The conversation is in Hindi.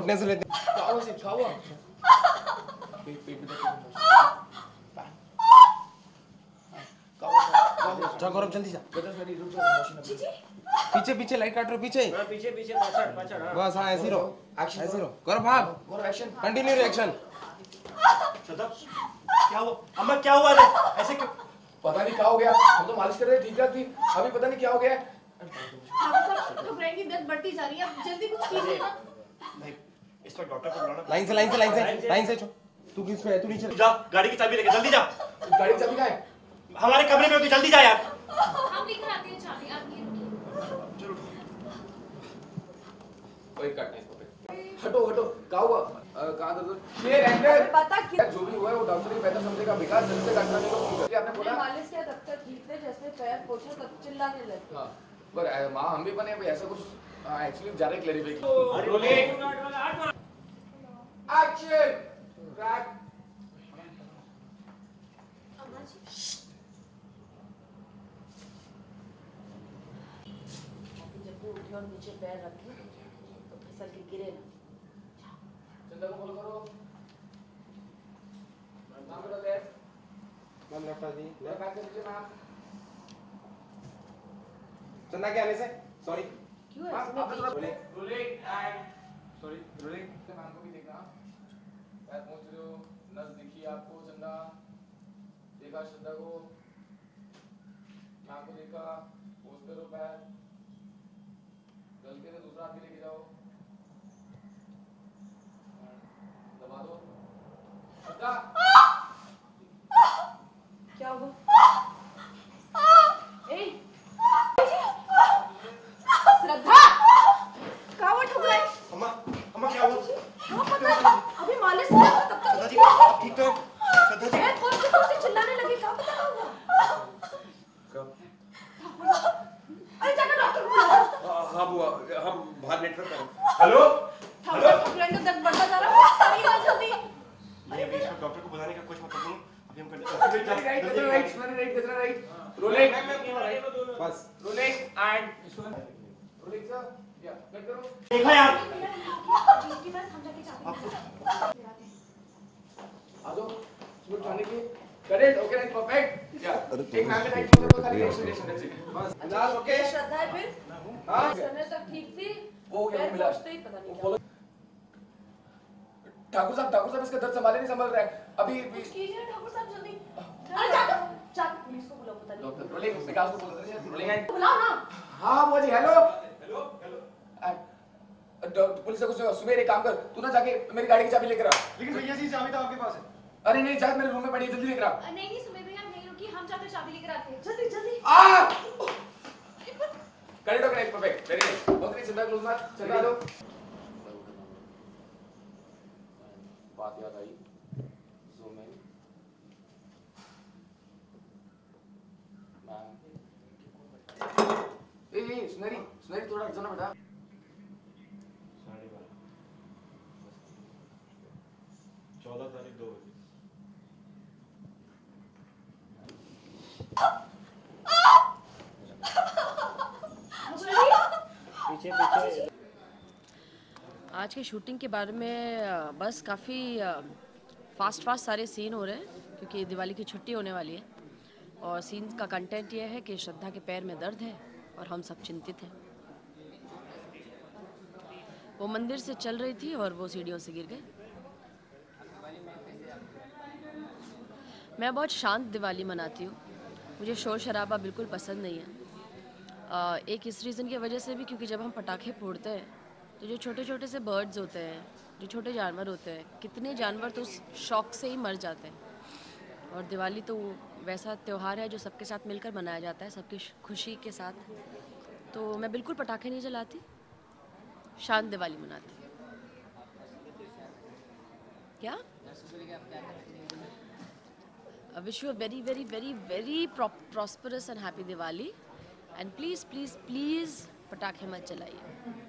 घुटने से लेते जा गौरव जल्दी जा। पीछे पीछे लाइट काट रहे पीछे पीछे पीछे पाछड़ बस हाँ ऐसे रहो ऐसे रहो गौरव भाग कंटिन्यू रिएक्शन। क्या हुआ अम्मा क्या हुआ रे ऐसे क्यों? पता नहीं क्या हो गया हम तो मालिश कर रहे थे ठीक ठाक थी अभी पता नहीं क्या हो गया है। घबराएंगी दर्द बढ़ती जा रही है अब जल्दी कुछ कीजिए ना। नहीं इस पर डॉक्टर को बुलाना। लाइन से तू किस पे है? तू नीचे जा गाड़ी की चाबी लेके जल्दी जा। गाड़ी की चाबी कहाँ है? हमारे कमरे में होती जल्दी जा यार। हम लेकर आते हैं चाबी आप ये चलो कोई कट नहीं हटो हटो क्या हुआ कहाँ दर्द ये एक्टर पता क्या जो भी हुआ है वो डॉक्टर ही बेहतर समझेगा बेकार जल्दी से डॉक्टर ने को आपने बोला मालिश किया तब तक ठीक थे जैसे पैर पोछा तब चिल्लाने लगे। हां पर मां हम भी बने भाई ऐसा कुछ एक्चुअली जा रहे क्लैरिफिकेशन रोलिंग एक्शन ट्रैक जब भी उठे और नीचे पैर रखे तो फिसल के गिरे ना। चंदा को फॉलो करो नाम बता दे मैम लेफ्ट आ जी पूरा बैक कर लीजिए मैम चंदा के आने से सॉरी क्यों ऐसे rolling and sorry rolling ma'am को भी देखना पैर पहुंच रहे हो नस दिखी आपको चंदा देखा चंदा को मैम को देखा पोस्ट करो पैर गलती से दूसरा हाथ भी लेके जाओ दबा दो चंदा क्या हुआ? ए श्रद्धा कहाँ वो ठुक रहा है? अम्मा क्या हुआ? हाँ पता है अभी मालिश किया था तब तक श्रद्धा जी आप ठीक तो हैं? श्रद्धा जी पैर पोछ के तुमसे चिल्लाने लगी क्या पता क्या हुआ? अरे जाकर डॉक्टर को बुलाओ। हाँ बुआ हम बाहर नेटवर्क करें। हेलो फ्रेंड का दर्द बढ़ता जा रहा है अरे यार जल्दी नहीं अभी इसको डॉक्टर को बुलाने का कुछ मतलब नहीं अभी हम राइट करते राइट रोलिंग बस रोलिंग एंड रोलिंग सर या कट करो देखा यार की बात समझा के चाबी आ जाओ स्कूल जाने के करेक्ट ओके राइट परफेक्ट या एक मैम ने राइट बोला तो खाली एक्सप्लेनेशन दैट्स इट बस अंदाज ओके श्रद्धा है फिर हां समय तक ठीक थी वो क्या मिला पहुंचते ही पता नहीं क्या ठाकुर साहब इसका दर्द संभाले नहीं संभल रहा है अभी कुछ कीजिए ठाकुर साहब जल्दी अरे जाकर पुलिस को बुलाओ पता नहीं डॉक्टर रोलिंग विकास को बोल रहे हैं रोलिंग बुलाओ ना हां वो जी हेलो डॉक्टर पुलिस से कुछ सुमेर एक काम कर तू ना जाके मेरी गाड़ी की चाबी लेकर आ लेकिन भैया जी चाबी तो आपके पास है। अरे नहीं जा मेरे रूम में पड़ी है जल्दी लेकर आ नहीं सुमेर भैया नहीं रुकी हम जाकर चाबी लेकर आते हैं जल्दी जल्दी आ correct okay perfect very nice बहुत नहीं चिंता क्लोज मत चला दो बात याद आई जूम इन मैम ए सुनरी थोड़ा हट जाना बेटा 14 तारीख 2 बजे पीछे आज की शूटिंग के बारे में बस काफ़ी फास्ट सारे सीन हो रहे हैं क्योंकि दिवाली की छुट्टी होने वाली है और सीन का कंटेंट ये है कि श्रद्धा के पैर में दर्द है और हम सब चिंतित हैं। वो मंदिर से चल रही थी और वो सीढ़ियों से गिर गई। मैं बहुत शांत दिवाली मनाती हूँ, मुझे शोर शराबा बिल्कुल पसंद नहीं है। एक इस रीज़न की वजह से भी क्योंकि जब हम पटाखे फोड़ते हैं तो जो छोटे छोटे से बर्ड्स होते हैं, जो छोटे जानवर होते हैं, कितने जानवर तो उस शौक से ही मर जाते हैं। और दिवाली तो वैसा त्यौहार है जो सबके साथ मिलकर मनाया जाता है, सबकी खुशी के साथ। तो मैं बिल्कुल पटाखे नहीं जलाती, शांत दिवाली मनाती। क्या wish you a very very very very prosperous and happy Diwali and please please please पटाखे मत जलाइए।